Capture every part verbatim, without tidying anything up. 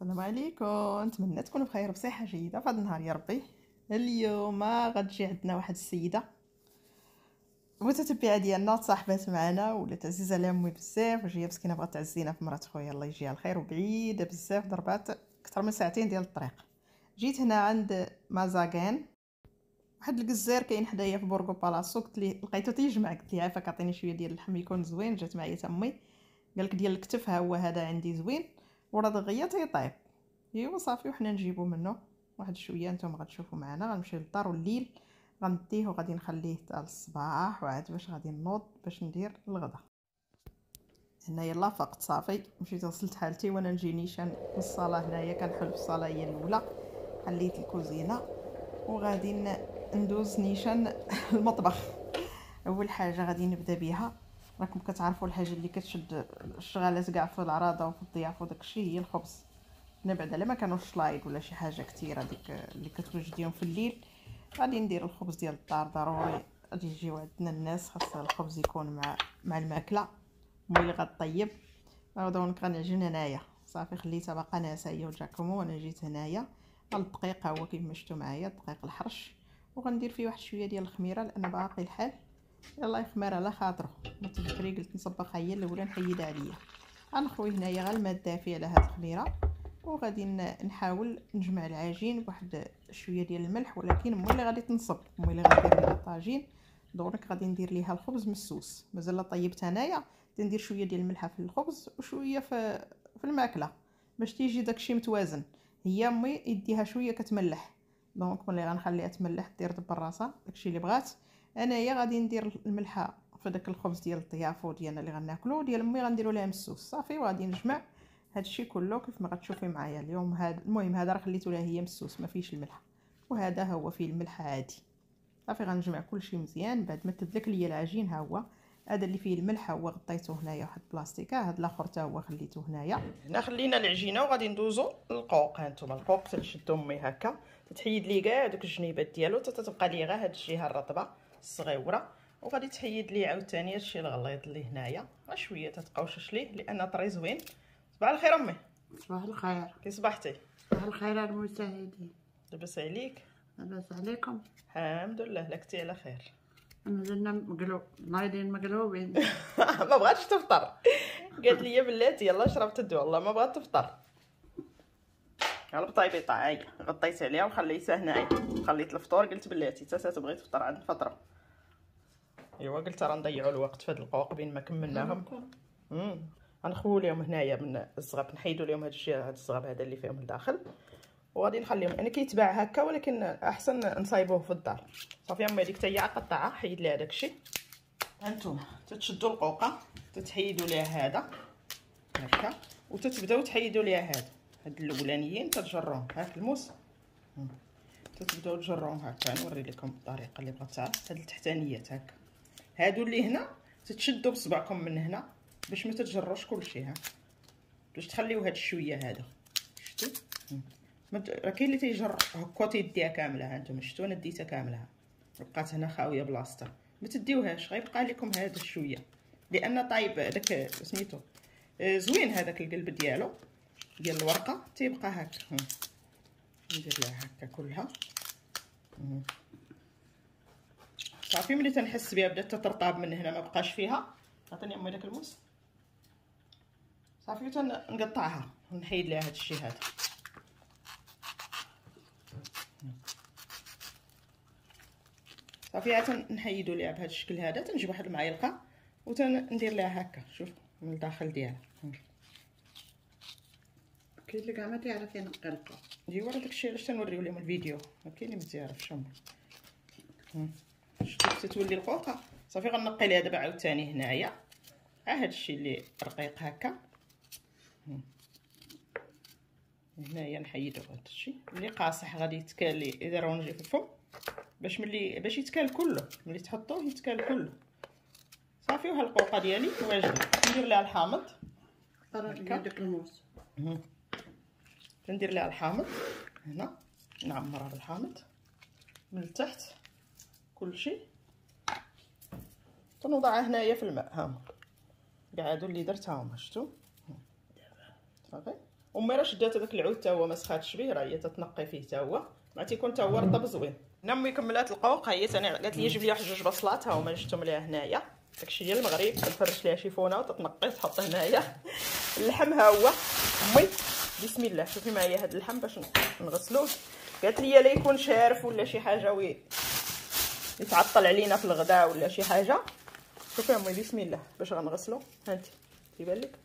السلام عليكم، نتمنى تكونوا بخير بصحه جيده في هذا النهار يا ربي. اليوم غتجي عندنا واحد السيده متتبعه ديالنا، تصاحبات معنا ولات عزيزه على امي بزاف، وجايه مسكينه بغات تعزينا في مرات خويا الله يجيها الخير، وبعيده بزاف ضربات اكثر من ساعتين ديال الطريق. جيت هنا عند مازاغان، واحد الجزار كاين حدايا في بورغو بالاسو، قلت ليه لقيتو تيجمع، قلت ليه عافاك عطيني شويه ديال اللحم يكون زوين. جات معايا تمي قالك ديال الكتف ها هو هذا عندي زوين وراه دغيا تيطيب. ايوا صافي وحنا نجيبو منه واحد شويه، نتوما غتشوفوا معنا. غنمشيو للدار والليل غنديه وغادي نخليه حتى الصباح، وعاد باش غادي نوض باش ندير الغدا. هنايا لا فقت صافي مشيت غسلت حالتي وانا نجي نيشان الصاله. هنايا كنحل في الصاله هي الاولى، خليت الكوزينه وغادي ندوز نيشان المطبخ. اول حاجه غادي نبدا بها، راكم كتعرفوا الحاجه اللي كتشد الشغالات كاع في العراضه وفي الضيافه وداكشي هي الخبز. نبعد على ما كانوا الشلايض ولا شي حاجه كثيره ديك اللي كتوجديهم في الليل. غادي ندير الخبز ديال الدار، ضروري غادي يجيو عندنا الناس، خاص الخبز يكون مع مع الماكله ملي غطيب. دونك غنعجن هنايا صافي، خليتها باقا ناعسه هي وجاكومو، وانا جيت هنايا الدقيق هو كيف ما شفتوا معايا، الدقيق الحرش، وغندير فيه واحد شويه ديال الخميره لان باقي الحال يلاه يخمر على خاطره. متذكري قلت نصبقها هي الاولى نحيدها عليا. غنخوي هنايا غير الماء دافي على هاد الخميره، وغادي نحاول نجمع العجين بواحد شويه ديال الملح، ولكن ملي غادي تنصب ملي اللي غندير ليها طاجين دونك غادي ندير ليها الخبز مسوس. مازال طيبت انايا ندير شويه ديال الملح في الخبز وشويه في في الماكله باش تيجي داكشي متوازن. هي امي يديها شويه كتملح، دونك ملي غنخليها تملح دير دبر راسها داكشي اللي بغات. انايا غادي ندير الملحه في داك الخبز ديال الضيافه ديالنا اللي غناكلو، ديال امي غنديروا لها مسوس صافي. وغادي نجمع هادشي كله كيف ما غتشوفي معايا اليوم. هذا المهم هذا راه خليته لها هي مسوس ما فيش الملح، وهذا هو فيه الملح عادي صافي. غنجمع كلشي مزيان بعد ما تدلك ليا العجين. ها هو هذا اللي فيه الملح هو غطيته هنايا واحد بلاستيكه، هذا الاخر حتى هو خليته هنايا. هنا خلينا العجينه وغادي ندوزو للقوق. ها نتوما القوق تنشدو امي هكا، تتحيد لي كاع دوك الجنيبات ديالو حتى تتبقى لي غير هاد الجهه الرطبه الصغيوره، وغادي تحيد لي عاوتاني هادشي الغليظ اللي هنايا غير شويه تتقوشش ليه لان طري زوين. صباح الخير امي. صباح الخير. كي صبحتي؟ صباح الخير المشاهدين. لاباس عليك؟ لاباس عليكم؟ الحمد لله لكتي على خير. مازلنا مقلوب نايضين مقلوبين. ما بغاتش تفطر، قالت لي بلاتي يلا شربت الدواء والله ما بغات تفطر. على بطيبيطه هاي غطيت عليها وخليتها هنايا، خليت الفطور قلت بلاتي حتى تبغي تفطر عند الفطره. ايوا قلت راه نضيعوا الوقت في هاد القوق بين ما كملناهم. امم غنخويو لهم هنايا من الزغب، نحيدوا لهم هاد الجهه هاد الزغب هذا اللي فيهم الداخل، وغادي نخليهم انا كيتباع هكا ولكن احسن نصايبوه في الدار. صافي امي هذيك حتى هي قطعها حيد ليها داكشي. هانتوما تتشدوا القوقه تتحيدوا ليها هذا هكا وتتبداو تحيدوا ليها هذا هاد الاولانيين تتجروهم هاك الموس، تتبداو تجروهم هكا. نوري لكم الطريقه اللي بغات تعرف. هاد التحتانيات هكا هادو اللي هنا تتشدوا بصبعكم من هنا باش ما تتجروش كلشي، ها باش تخليو هاد الشويه هذا شفتوا. راه كاين اللي تيجر هكا تيديها كامله، ها نتوما شفتوا انا ديتها كامله بقات هنا خاويه بلاصتها. ما تديوهاش غيبقى لكم هذا الشويه لان طايب داك سميتو آه زوين هذاك القلب ديالو ديال الورقه تيبقى هكا. ندير لها هكا كلها صافي. ملي تنحس بها بدات تطرطاب من هنا ما بقاش فيها، عطيني امي داك الموس صافي تنقطعها ونحيد لها هذا الشيء هذا. صافي عاد نحيدوا ليها بهذا الشكل هذا. تنجيب واحد المعلقه وتندير لها هكا شوف من الداخل ديالها. كاين اللي كاع ما تيعرف ينقي القوق. ايوا راه داكشي علاش تنوريو لهم الفيديو، ما كاين اللي ما تيعرفش امي. شفتي تتولي القوقه صافي. غنقي ليها دابا عاوتاني هنايا ها هذا الشيء اللي رقيق هكا. هنايا نحيدو هذا الشيء اللي قاصح غادي يتكالي اذا رونجي في الفم باش ملي باش يتكال كله، ملي تحطوه يتكال كله صافي. وها القوقه ديالي واجده. ندير لها الحامض هكا داك الموس، ندير لها الحامض هنا نعمرها بالحامض من التحت كلشي. تنوضعها هنايا في الماء. ها هما كاع هادو اللي درتها هما شفتوا صافي. امي راه شدات هذاك العود حتى هو ما سخاتش به، راه هي تتنقي فيه حتى هو مع تيكون حتى هو رطب زوين. هنا امي كملات القوق، ها هي ثاني قالت لي جيب لي واحد جوج بصلات، ها هما جبتهم ليها هنايا، داكشي ديال المغرب تفرش ليها شيفونه وتتنقي تحط هنايا. اللحم ها هو امي بسم الله. شوفي معايا هذا اللحم باش نغسلوه، قالت لي لا يكون شارف ولا شي حاجه وي يتعطل علينا في الغداء ولا شي حاجه. شوفي امي بسم الله باش غنغسلو. هانتي تيبان لك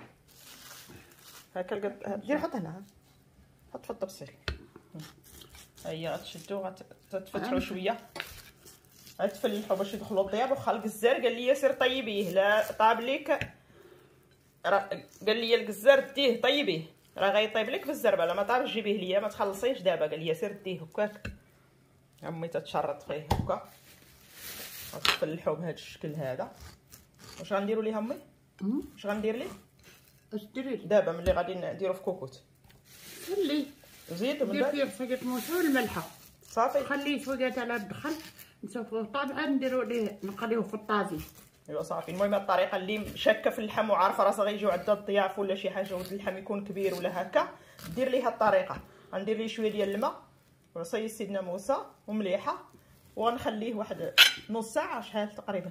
هكا القد دير حط هنا، حط في الطبسيل. ها هي غتشدو غتفتحو شويه غتفلحو باش يدخلوا الطياب. وخا الكزار قال لي سير طيبيه، لا طاب ليك راه قال لي الكزار ديه طيبيه راه غيطيب لك في الزربه، ما طاب جيبيه ليا ما تخلصيش دابا. قال لي سير ديه هكاك. امي تتشرط فيه هكا غتفلحو بهذا الشكل هذا. واش غنديروا ليه امي؟ واش غندير ليه؟ اش ديري دابا ملي غادي نديرو في كوكوت خليه زيد من دير بعد فيه فقط موسى والملحه صافي. خليه شويه على الدخل نشوفوه طابعا نديرو ليه نقليوه في الطازي. ايوا صافي. المهم الطريقه اللي شاكه في اللحم وعارفه راسها غيجيو عندها الضياف ولا شي حاجه ولد اللحم يكون كبير ولا هكا، دير ليه الطريقه. غندير ليه شويه ديال الماء وعصي سيدنا موسى ومليحه وغنخليه واحد نص ساعه شحال تقريبا.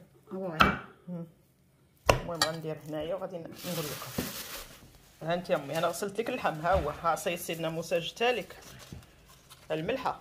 المهم غندير هنايا وغادي نقول لكم. ها انت امي انا غسلت لك اللحم، ها هو ها عصي سيدنا موسى جبتها لك الملحه.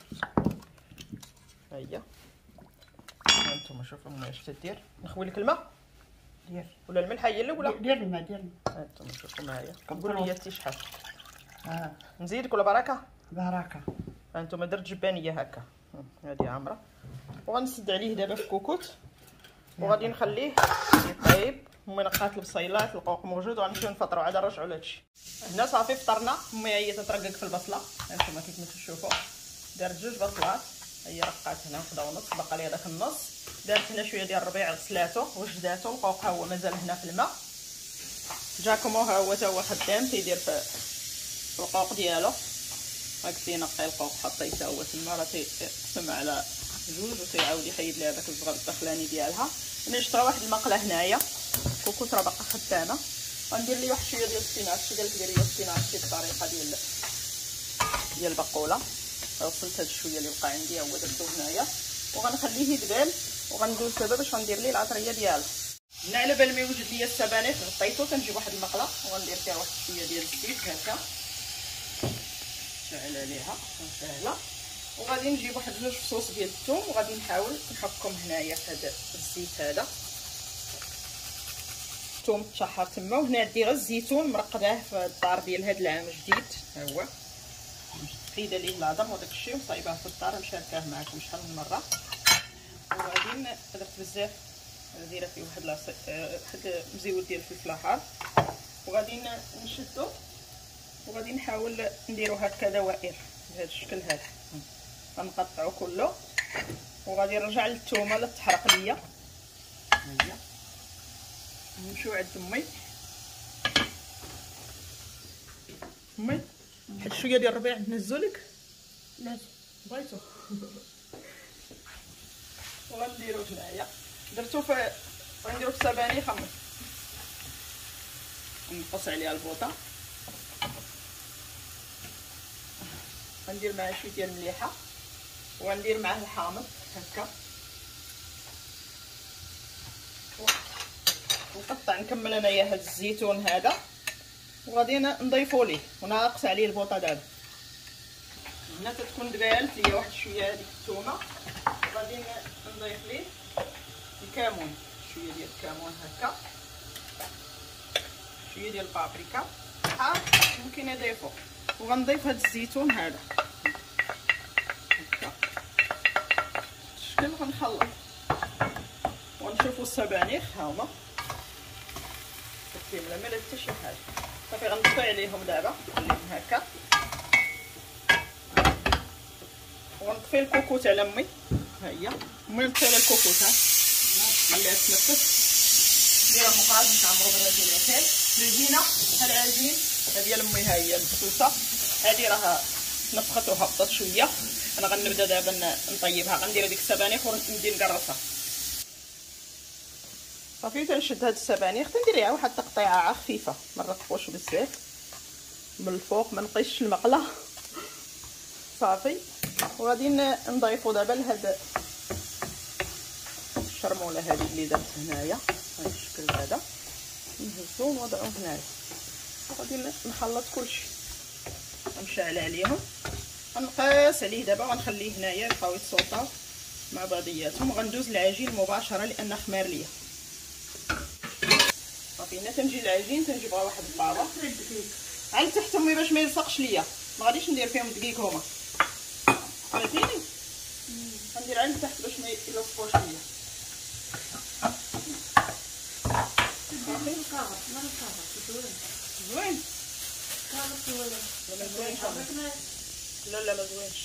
ها هي هانتوما شوفوا امي اش تدير. نخوي لك الماء دير ولا الملحه هي الاولى؟ دير الماء دير الماء. هانتوما شوفوا معايا قولوا لي شحال اه نزيدك ولا بركه؟ بركه. هانتوما درت جبانيه هكا هذه عامره. وغنسد عليه دابا في كوكوت وغادي نخليه يطيب. امي نقات البصيلات القوق موجود وغنمشيو نفطروا عاد نرجعوا لهادشي. هنا صافي فطرنا. امي هي تترقق في البصله هانتوما كيف ما تشوفوا. دارت جوج بصلات هي رقات هنا وحده ونص بقى لي هذاك النص. دارت هنا شويه ديال الربيع غسلاتو وجداتو. القوق ها هو مازال هنا في الماء. جاكومو ها هو تا هو خدام تيدير في القوق ديالو. هاك تينقي القوق حطيه تا هو تما راه تيقسم على جوج وتيعاود يحيد ليها داك الزغر الداخلاني ديالها. انا شفت واحد المقله هنايا كوكوت راه باقا خدامه. غندير ليه واحد شويه ديال السبيناش. قالت ديري السبيناش بالطريقه ديال ديال البقوله. غسلت هاد الشويه اللي بقى عندي هو درتو هنايا وغنخليه يدبل وغندوز دابا باش غندير ليه العطريه ديالو. هنا على بال ما يوجد ليا السبانخ غطيتو كنجيب واحد المقله وغندير فيها واحد شويه ديال الزيت هكا شعل عليها سهله. وغادي نجيب واحد جوج فصوص ديال الثوم وغادي نحاول نحكم هنايا في هذا الزيت هذا. الثوم تشحر تما. وهنا عندي غير الزيتون مرقداه في الدار ديال هذا العام جديد ها هو قيده ليه العظم وداك الشيء وصايباه في الدار مشاركاه معكم شحال من مره. وغادي درت بزاف دايره فيه واحد لاصق واحد مزيود ديال الفلفل احمر وغادي نشدو وغادي نحاول نديرو هكا دوائر بهذا الشكل هذا. غنقطعو كله وغادي نرجع للثومه لا تحرق ليا. هيا نمشيو عند امي. امي واحد شويه ديال الربيع نهزو لك. لا بغيتو وغنديرو هنايا درتو في غنديرو في سبانخ امي. نقص عليها البوطه. غندير معاه شويه ديال المليحه وغندير معاه الحامض هكا ونقطع نكمل انايا هاد الزيتون هذا وغادي نضيفو ليه وناقص عليه البوطه دابا. هنا تتكون دبالت ليا واحد شويه هذيك الثومه وغادي نضيف ليه الكمون شويه ديال الكمون هكا شويه ديال البابريكا حار ممكن نضيفو وغنضيف هاد الزيتون هذا هكا شكل غنخلط ونشوفوا السبانخ ها هما كامله ما درت حتى شي حاجه. صافي غنطفي عليهم دابا نخليهم هكا وغنطفي الكوكوت على امي. ها هي امي نطفي على الكوكوت ها خليها تنفس. نديرها مقراص باش نعمرو بالرجل العسل. العجينه ها العجين ها ديال امي ها هي المبسوسه هادي راه نفخت وهبطت شويه. انا غنبدا دابا نطيبها. غندير هذيك السبانخ وندي نقرصها. صافي تنشد هاد السبانخ تندير ليها واحد التقطيعه خفيفه ما نرققوش بزاف من الفوق ما نقيش المقله صافي. وغادي نضيفوا دابا لهاد الشرموله هذه اللي درت هنايا بهذا الشكل هذا، نهزو ونوضعو هنايا وغادي نخلط كلشي ونشعل عليهم. غنقاس عليه دابا وغنخليه هنايا يبقاو يتصوطاو مع بعضياتهم، وغندوز العجين مباشره لان خمار ليا صافي. هنا تنجي العجين تنجيبها واحد الطابه على تحت امي باش ما يلصقش ليا، ما غاديش ندير فيهم دقيق هما فهمتيني، غندير على تحت باش ما يلصقوش ليا. زوين لا لا ما زوينش،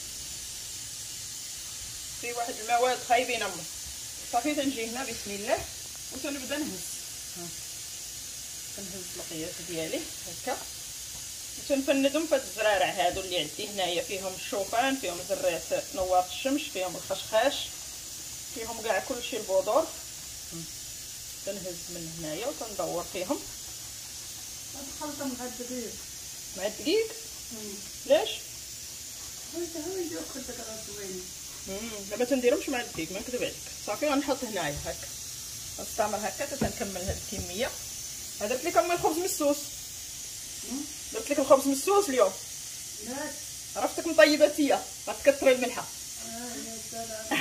في واحد المواد خايبين امي. صافي تنجي هنا بسم الله وتنبدا نهز، كنهز القياس ديالي هكا وتنفندهم في هاد الزرارع هادو اللي عندي هنايا، فيهم الشوفان، فيهم زرات نوار الشمس، فيهم الخشخاش، فيهم كاع كلشي البودور. تنهز من هنايا وتندور فيهم نخلطهم مع الدقيق. مع الدقيق ليش؟ حيت هو يجيو خدك راه زوين. لا ما تنديرهمش مع الدقيق ما نكذب عليك. صافي غنحط هنايا هكا نستعمل هكا حتى تنكمل هاد الكميه. درت لك امي الخبز مسوس، درت لك الخبز مسوس اليوم. لا عرفتك مطيباتيه غتكثري الملحه. اه يا سلام.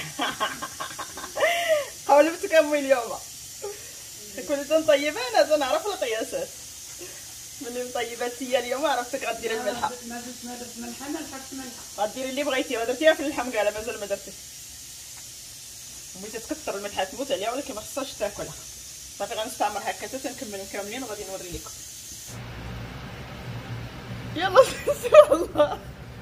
قولبتك امي اليوم كنت تنطيبه انا تنعرف القياسات. ملي مطيباتيه اليوم عرفتك غديري الملحه. ما درت ما درت ملحه ما لحقت ملحه. غديري اللي بغيتي، ودرتيها في اللحم كاع مازال ما درتي. امي تتكثر الملحه تموت عليها ولكن ما خصهاش تاكلها. صافي غنستعمر هكا حتى تنكمل كاملين وغادي نوري لكم. يلا بسم الله.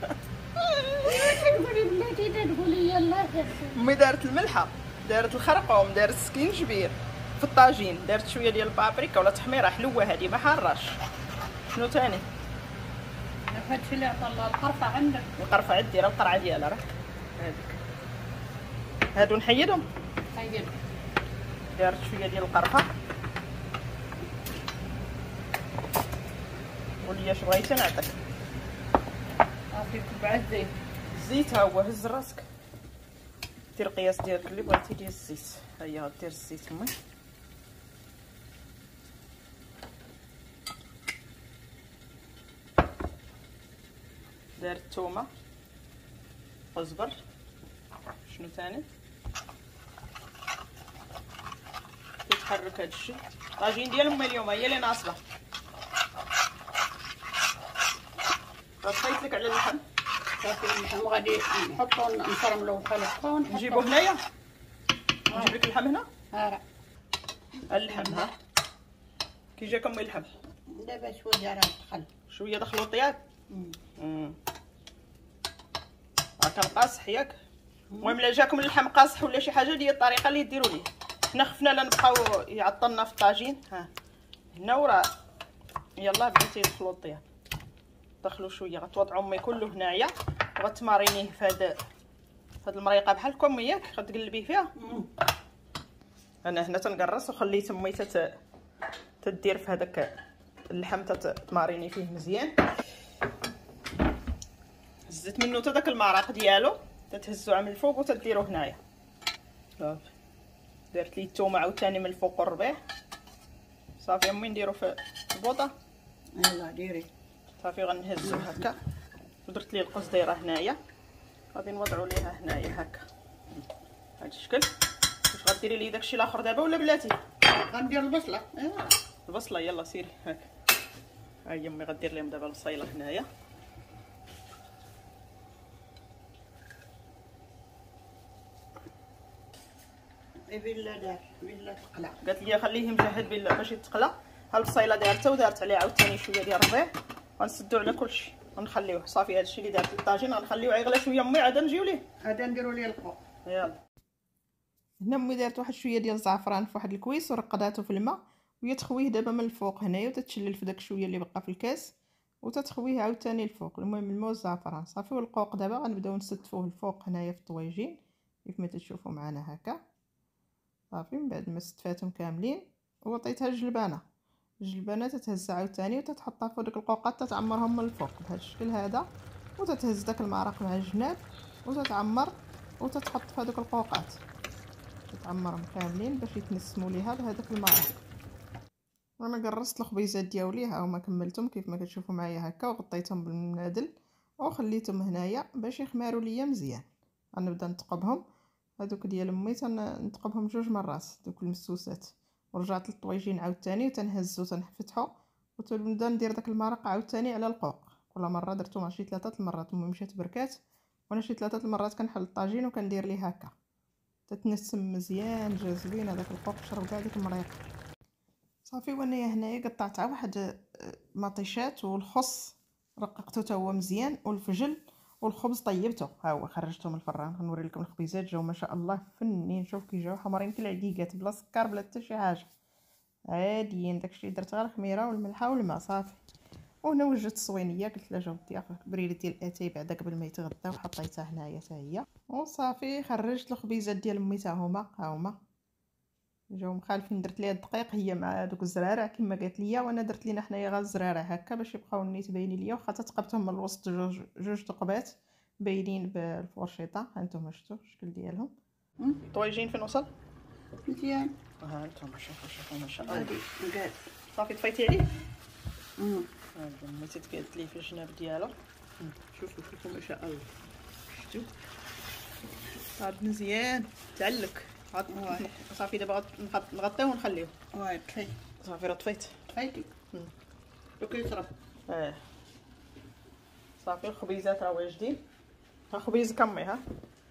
تقولي بلاتي تقولي يلا. امي دارت الملحه، دارت الخرقوم، دارت السكينجبير في الطاجين، دارت شويه ديال البابريكا ولا تحميره حلوه هذه ما حاراش. شنو ثاني؟ هادشي اللي عطا الله. القرفه عندك؟ القرفه عندي راه القرعه ديالها راه هذيك. هادو نحيدهم. حيد. دارت شويه ديال القرفه. قولي اش بغيتي نعطيك. عطيك كبعه الزيت. الزيت ها هو، هز راسك دير القياس ديالك اللي بغيتي ديال الزيت. ها هي غدير الزيت امي. دارت الثومه، قزبر، شنو ثاني كيتحرك هادشي. طاجين ديال امي اليوم هي اللي ناصبه. غطيت لك على اللحم. صافي اللحم غادي نحطو نفرملو بحال هكا نجيبو هنايا. نجيب لك اللحم هنا. ها راه اللحم ها كي جاك امي اللحم. دابا شويه راه دخل شويه دخلوا الطياب. امم راه كنقاصح ياك. المهم الا جاكم اللحم قاصح ولا شي حاجه ديال الطريقه اللي ديروا ليه. حنا خفنا لا نبقاو يعطلنا في الطاجين. ها هنا وراه يلا بديتي يدخلوا الطياب. دخلوا شويه غتوضعوا امي كله هنايا وغتمارينيه في هاد في هاد المريقه بحال هكا ياك غتقلبيه فيها. انا هنا تنقرص وخليت امي تت تدير في هذاك اللحم تتماريني فيه مزيان. هزت منه حتى داك المرق ديالو تتهزو من الفوق وتديروه هنايا. صافي درت ليه الثومه عاوتاني من الفوق والربيع. صافي امي نديرو في البوطه. يلا ديري. صافي غنهزو هكا ودرت ليه القزديره هنايا غادي نوضعوا ليها هنايا هكا بهذا الشكل. واش غديري لي داكشي الاخر دابا ولا بلاتي؟ غندير البصله. ايوا البصله يلا سيري هكا. ها هي امي غدير لهم دابا البصيله هنايا. بلا دار بلا تقلع. قالت لي خليه مجهد باش يتقلى. ها البصيله دارتها ودارت عليه عاوتاني شويه ديال الربيع غنسدو على كلشي ونخليوه. صافي هادشي اللي دارت الطاجين غنخليوه يغلى شويه امي عاد نجيو ليه. غادا نديرو ليه الخو. يلا هنا امي دارت واحد شويه ديال الزعفران في واحد الكويس ورقداتو في الماء وهي تخويه دابا من الفوق هنايا وتتشلل في داك شويه اللي بقى في الكاس وتتخويه عاوتاني الفوق. المهم الماء والزعفران صافي. والقوق دابا غنبداو نستفوه الفوق هنايا في الطويجين كيف ما تشوفوا معنا هكا. صافي من بعد ما استفاتهم كاملين وعطيتها الجلبانه جوج البنات تتهز عاوتاني وتتحطها فوق ديك القوقات تتعمرهم من الفوق بهذا الشكل هذا، وتتهز داك المرق مع الجناب وتتعمر وتتحط في هذوك القوقات تتعمرهم كاملين باش يتنسموا ليها بهذاك المرق. وانا قرصت الخبيزات ديالي ها هما كملتهم كيف ما كتشوفوا معايا هكا وغطيتهم بالمنادل وخليتهم هنايا باش يخمروا ليا مزيان. غنبدا نتقبهم هذوك ديال امي تنتقبهم جوج مرات دوك المسوسات، ورجعت للطويجين عاوتاني وتنهز وتنفتحو وتنبدا ندير داك المرق عاوتاني على القوق. كل مره درتو مع شي ثلاثه المرات امي مشات بركات وانا شي ثلاثه المرات كنحل الطاجين وكندير ليه هكا تتنسم مزيان جا زوين هذاك القوق شرب كاع ديك المريقه. صافي وانايا هنايا قطعت واحد مطيشات والخص رققته حتى هو مزيان والفجل والخبز طيبته ها هو خرجته من الفران. غنوري لكم الخبيزات جاو ما شاء الله فنين. شوف كي جاو حمرين كالعديقات بلا سكر بلا حتى شي حاجه عاديين. داكشي درت غير الخميره والملحه والماء صافي. وهنا وجدت الصوينيه قلت لها جاو الضيافه بريده ديال الاتاي بعدا قبل ما يتغداو وحطيتها هنايا حتى هي وصافي. خرجت الخبيزات ديال امي حتى هما ها هما جاو مخالفين. درت ليها الدقيق هي مع دوك الزرارع كما قالت ليا وانا درت لينا حنايا غير الزرارع هكا باش يبقاو نيت باينين ليا واخا تقبتهم من الوسط جوج جوج تقبات باينين بالفورشيطه. ها نتوما شفتوا الشكل ديالهم. الطويجين فين وصل مزيان. ها نتوما شوفوا شوفوا ما شاء الله. هادي مقاد صافي طفيتي عليه. امم هذا امي تتقاد ليه في الجناب ديالو. شوفوا شوفوا ما شاء الله شفتوا هاد مزيان تعلق. صافي دابا نغطيوه ونخليوه. واي طفيت صافي راه طفيت طفيتي دوك يشرب. اه صافي الخبيزات راه واجدين. ها خبيز كمي ها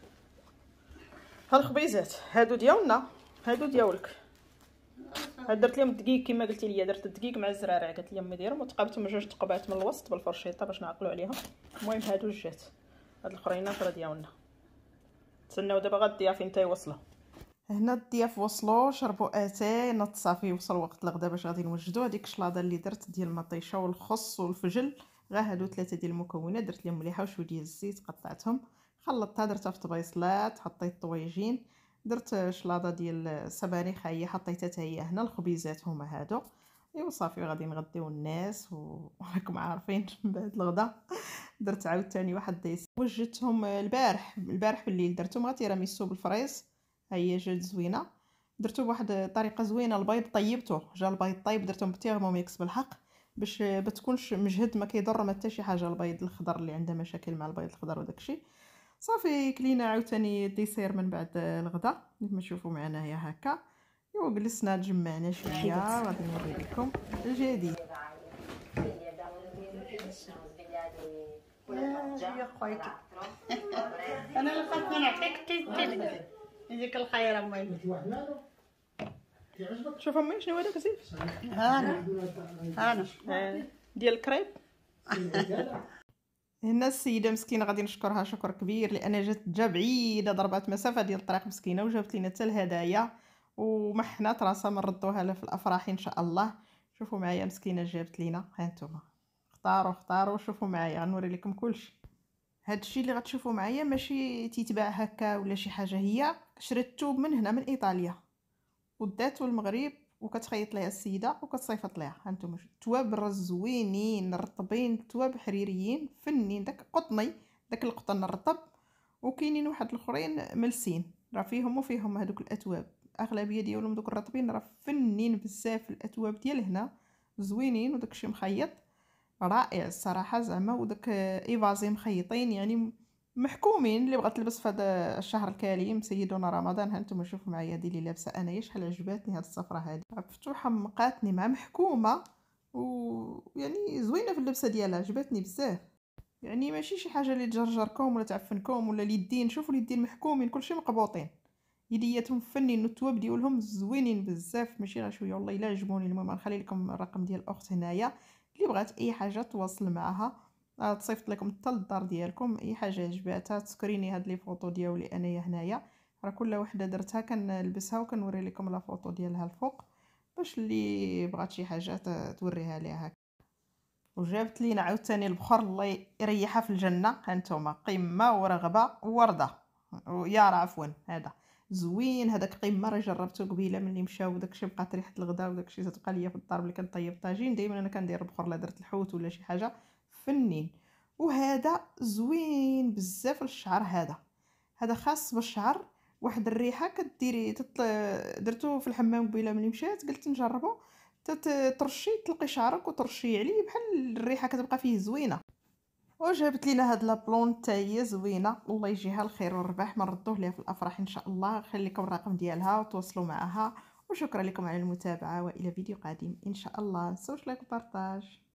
ها الخبيزات هادو ديالنا هادو ديالك. هاد درت لهم الدقيق كما قلتي لي درت الدقيق مع الزرارع قالت لي امي ديرهم وتقابتهم جوج تقبات من الوسط بالفرشيطه باش نعقلوا عليهم. المهم هادو جات هاد الاخرينات راه ديالنا. تسناو دابا غاد الضيافين تا يوصلوا. هنا الضياف وصلوا شربوا اتاي نط صافي وصل وقت الغدا باش غادي نوجدوا. هذيك الشلاضه اللي درت ديال المطيشه والخص والفجل غير هادو ثلاثه ديال المكونات درت لهم مليحه وشويه ديال الزيت قطعتهم خلطتها درتها في طبيصلات حطيت الطويجين درت شلاضه ديال السبانخ هي حطيتها حتى هي هنا. الخبيزات هما هادو ايوا صافي غادي نغديو الناس وراكم عارفين بعد الغدا. درت عاوتاني واحد ديس وجدتهم البارح البارح بالليل درتهم غير تيراميسو بالفريز ها هي جات زوينه. درتو بواحد الطريقه زوينه. البيض طيبته جا البيض طيب درتهم بالتيرموميكس بالحق باش ما تكونش مجهد ما كيضر ما حتى شي حاجه. البيض الخضر اللي عنده مشاكل مع البيض الخضر وداكشي. صافي كلينا عاوتاني ديسير من بعد الغدا كيف تشوفوا معنا هي هكا. ايوا جلسنا تجمعنا شويه غادي نوري لكم الجديد. يا خويتي انا اللي خاصني نعطيك تيتي يجيك الخير امي. شوف امي شنو هذاك زيف هانا هانا ديال الكريب. هنا السيده مسكينه غادي نشكرها شكر كبير لان جات جا بعيده ضربات مسافه ديال الطريق مسكينه وجابت لينا حتى الهدايا ومحنات راسها نردوها لها في الافراح ان شاء الله. شوفوا معايا مسكينه جابت لينا ها نتوما اختاروا اختاروا شوفوا معايا غنوري لكم كلشي. هاد الشيء اللي غتشوفوا معايا ماشي تيتباع هكا ولا شي حاجه. هي شريت الثوب من هنا من ايطاليا وداتو المغرب وكتخيط ليها السيده وكتصيفط ليها. ها نتوما التواب راه زوينين رطبين التواب حريريين فنين داك قطني داك القطن الرطب وكاينين واحد الاخرين ملسين راه فيهم وفيهم هذوك الاتواب. اغلبيه ديالهم دوك الرطبين راه فنين بزاف. الاتواب ديال هنا زوينين وداكشي مخيط رائع الصراحه زعما وداك ايفازي مخيطين يعني محكومين. اللي بغات تلبس في هذا الشهر الكريم سيدنا رمضان. ها نتوما شوفوا معايا هذه اللي لابسه انايا شحال عجباتني هذه الصفره هذه مفتوحه مقاتني مع محكومه ويعني زوينه في اللبسه ديالها عجبتني بزاف. يعني ماشي شي حاجه اللي تجرجركم ولا تعفنكم ولا اليدين. شوفوا اليدين محكومين كلشي مقبوطين يدياتهم فنين التواب ديالهم زوينين بزاف ماشي غير شويه والله الا عجبوني. المهم نخلي لكم الرقم ديال الاخت هنايا اللي بغات اي حاجه تواصل معها تصيفط لكم حتى للدار ديالكم. اي حاجه عجباتها تسكريني هاد لي فوطو ديالي انايا هنايا راه كل وحده درتها كنلبسها وكنوري لكم لا فوطو ديالها الفوق باش اللي بغات شي حاجه توريها ليها. وجابت لينا عاوتاني البخور الله يريحها في الجنه. ها نتوما قمه ورغبه وورده يا راه عفوا هذا زوين. هذاك قمه راه جربته قبيله ملي مشاو داكشي بقات ريحه الغداء وداكشي تتبقى ليا في الدار ملي كنطيب طاجين. دائما انا كندير بخور لا درت الحوت ولا شي حاجه فنين. وهذا زوين بزاف للشعر. هذا هذا خاص بالشعر، واحد الريحه كديري تطل... درتو في الحمام قبيله ملي مشات قلت نجربو. تترشي تلقي شعرك وترشي عليه بحال الريحه كتبقى فيه زوينه. وجابت لينا هاد لابلون حتى هي زوينه، الله يجيها الخير والرباح. ما نردوه ليها في الافراح ان شاء الله. خليكم الرقم ديالها وتواصلوا معها. وشكرا لكم على المتابعه والى فيديو قادم ان شاء الله. نسوش لايك وبارطاج.